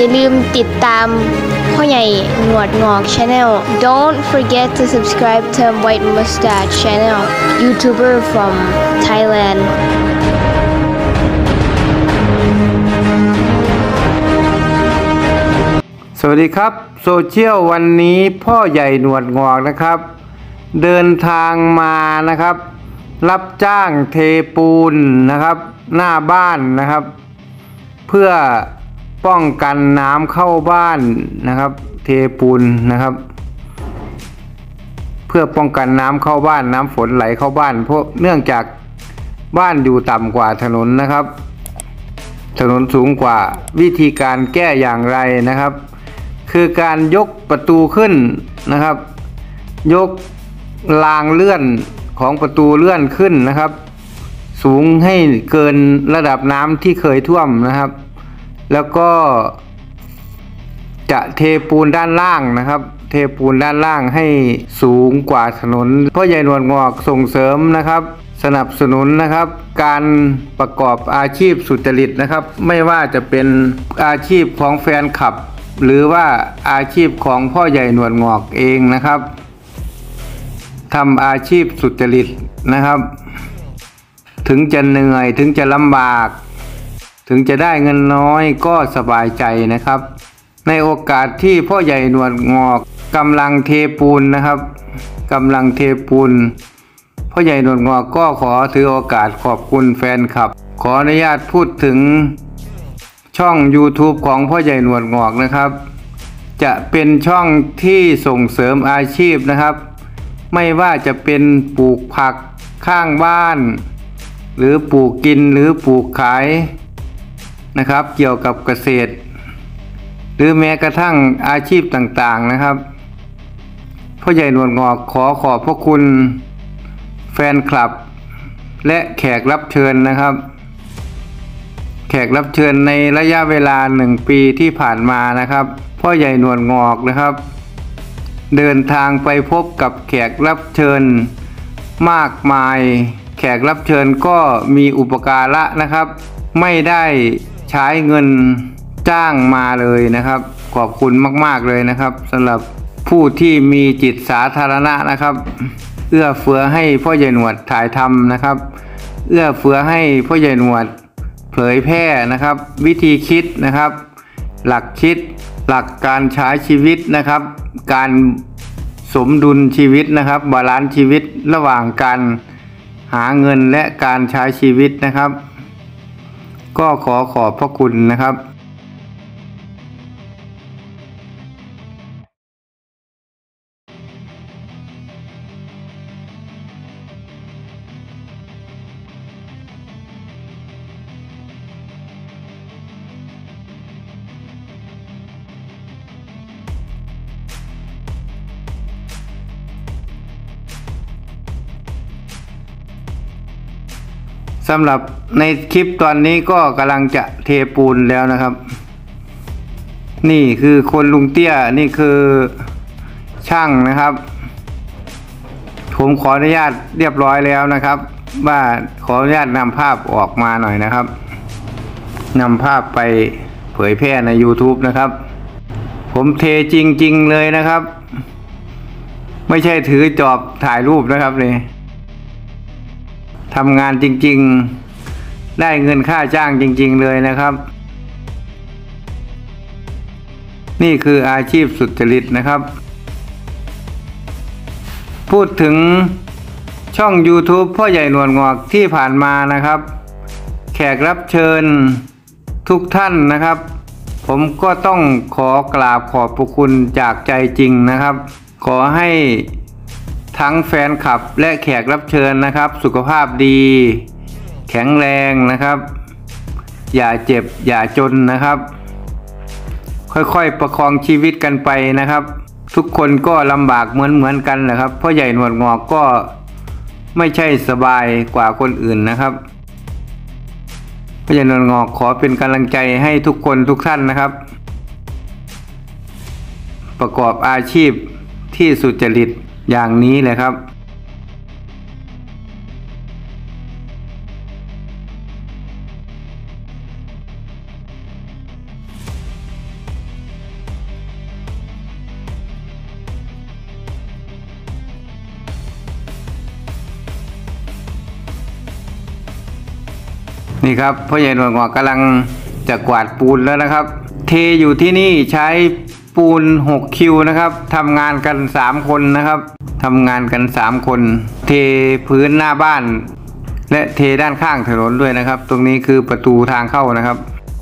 อย่าลืมติดตามพ่อใหญ่หนวดงอก Channel Don't forget to subscribe to White Mustache Channel YouTuber from Thailand สวัสดีครับโซเชียลวันนี้พ่อใหญ่หนวดงอกนะครับเดินทางมานะครับรับจ้างเทปูนนะครับหน้าบ้านนะครับเพื่อป้องกันน้ำเข้าบ้านนะครับเทปูนนะครับเพื่อป้องกันน้ำเข้าบ้านน้ำฝนไหลเข้าบ้านเพราะเนื่องจากบ้านอยู่ต่ำกว่าถนนนะครับถนนสูงกว่าวิธีการแก้อย่างไรนะครับคือการยกประตูขึ้นนะครับยกรางเลื่อนของประตูเลื่อนขึ้นนะครับสูงให้เกินระดับน้ำที่เคยท่วมนะครับแล้วก็จะเทปูนด้านล่างนะครับเทปูนด้านล่างให้สูงกว่าถนนพ่อใหญ่หนวดงอกส่งเสริมนะครับสนับสนุนนะครับการประกอบอาชีพสุจริตนะครับไม่ว่าจะเป็นอาชีพของแฟนคลับหรือว่าอาชีพของพ่อใหญ่หนวดงอกเองนะครับทำอาชีพสุจริตนะครับถึงจะเหนื่อยถึงจะลำบากถึงจะได้เงินน้อยก็สบายใจนะครับในโอกาสที่พ่อใหญ่หนวดงอกกำลังเทปูนนะครับกำลังเทปูนพ่อใหญ่หนวดงอกก็ขอถือโอกาสขอบคุณแฟนคลับขออนุญาตพูดถึงช่อง YouTube ของพ่อใหญ่หนวดงอกนะครับจะเป็นช่องที่ส่งเสริมอาชีพนะครับไม่ว่าจะเป็นปลูกผักข้างบ้านหรือปลูกกินหรือปลูกขายนะครับเกี่ยวกับเกษตรหรือแม้กระทั่งอาชีพต่างๆนะครับพ่อใหญ่หนวดงอกขอบพระคุณแฟนคลับและแขกรับเชิญนะครับแขกรับเชิญในระยะเวลา1 ปีที่ผ่านมานะครับพ่อใหญ่หนวดงอกนะครับเดินทางไปพบกับแขกรับเชิญมากมายแขกรับเชิญก็มีอุปการะนะครับไม่ได้ใช้เงินจ้างมาเลยนะครับขอบคุณมากๆเลยนะครับสำหรับผู้ที่มีจิตสาธารณะนะครับเอื้อเฟื้อให้พ่อใหญ่หนวดถ่ายทำนะครับเอื้อเฟื้อให้พ่อใหญ่หนวดเผยแพร่นะครับวิธีคิดนะครับหลักคิดหลักการใช้ชีวิตนะครับการสมดุลชีวิตนะครับบาลานซ์ชีวิตระหว่างการหาเงินและการใช้ชีวิตนะครับก็ขอบพระคุณนะครับสำหรับในคลิปตอนนี้ก็กำลังจะเทปูนแล้วนะครับนี่คือคนลุงเตี้ยนี่คือช่างนะครับผมขออนุญาตเรียบร้อยแล้วนะครับว่าขออนุญาตนำภาพออกมาหน่อยนะครับนำภาพไปเผยแพร่ใน YouTube นะครับผมเทจริงๆเลยนะครับไม่ใช่ถือจอบถ่ายรูปนะครับเลยทำงานจริงๆได้เงินค่าจ้างจริงๆเลยนะครับนี่คืออาชีพสุจริตนะครับพูดถึงช่อง YouTube พ่อใหญ่หนวดงอกที่ผ่านมานะครับแขกรับเชิญทุกท่านนะครับผมก็ต้องขอกราบขอบพระคุณจากใจจริงนะครับขอให้ทั้งแฟนคลับและแขกรับเชิญนะครับสุขภาพดีแข็งแรงนะครับอย่าเจ็บอย่าจนนะครับค่อยๆประคองชีวิตกันไปนะครับทุกคนก็ลำบากเหมือนกันแหละครับพ่อใหญ่หนวดงอกก็ไม่ใช่สบายกว่าคนอื่นนะครับพ่อใหญ่หนวดงอกขอเป็นกำลังใจให้ทุกคนทุกท่านนะครับประกอบอาชีพที่สุจริตอย่างนี้เลยครับสนี่ครับพ่อใหญ่หนวดงอกกำลังจะกวาดปูนแล้วนะครับ เทอยู่ที่นี่ใช้ปูน6คิวนะครับทำงานกัน3คนนะครับทำงานกัน3คนเทพื้นหน้าบ้านและเทด้านข้างถนนด้วยนะครับตรงนี้คือประตูทางเข้านะครับ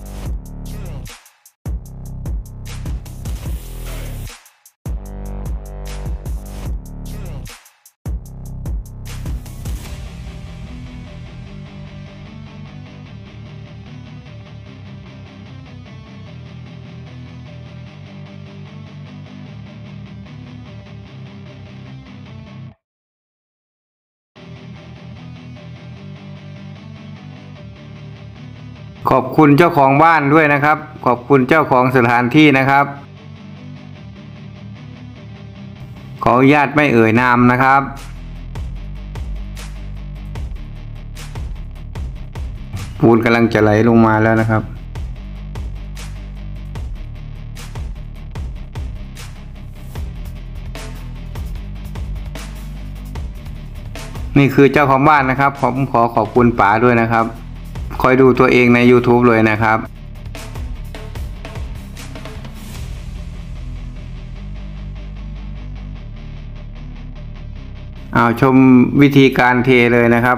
ขอบคุณเจ้าของบ้านด้วยนะครับขอบคุณเจ้าของสถานที่นะครับขออนุญาตไม่เอ่ยนามนะครับปูนกำลังจะไหลลงมาแล้วนะครับนี่คือเจ้าของบ้านนะครับผมขอขอบคุณป๋าด้วยนะครับคอยดูตัวเองใน YouTube เลยนะครับเอาชมวิธีการเทเลยนะครับ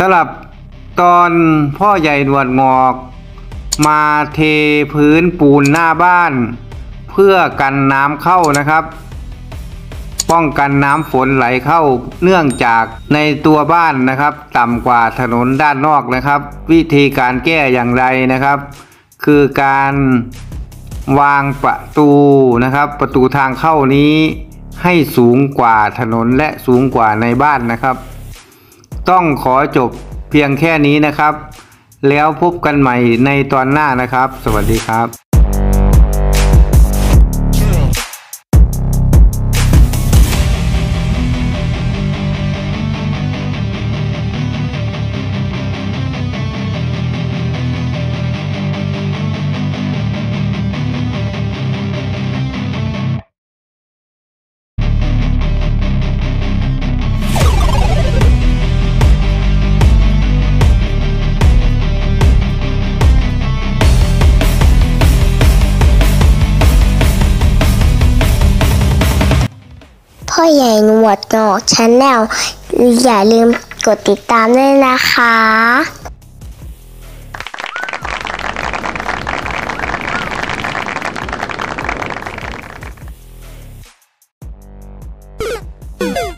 สำหรับตอนพ่อใหญ่หนวดงอกมาเทพื้นปูนหน้าบ้านเพื่อกันน้ำเข้านะครับป้องกันน้ำฝนไหลเข้าเนื่องจากในตัวบ้านนะครับต่ำกว่าถนนด้านนอกนะครับ วิธีการแก้อย่างไรนะครับ คือการวางประตูนะครับประตูทางเข้านี้ให้สูงกว่าถนนและสูงกว่าในบ้านนะครับต้องขอจบเพียงแค่นี้นะครับแล้วพบกันใหม่ในตอนหน้านะครับสวัสดีครับพ่อใหญ่หนวดงอกชาแนลอย่าลืมกดติดตามด้วยนะคะ